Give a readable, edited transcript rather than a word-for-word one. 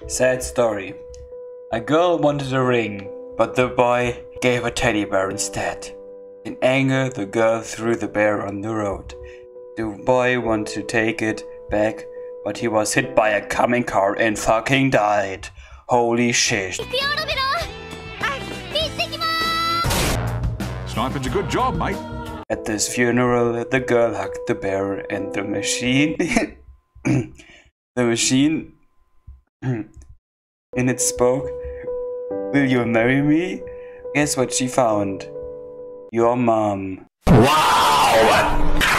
Sad story. A girl wanted a ring, but the boy gave a teddy bear instead. In anger, the girl threw the bear on the road. The boy wanted to take it back, but he was hit by a coming car and fucking died. Holy shit. Sniping's a good job, mate. At this funeral, the girl hugged the bear and the machine. The machine in it spoke, "Will you marry me?" Guess what she found? Your mom. Wow!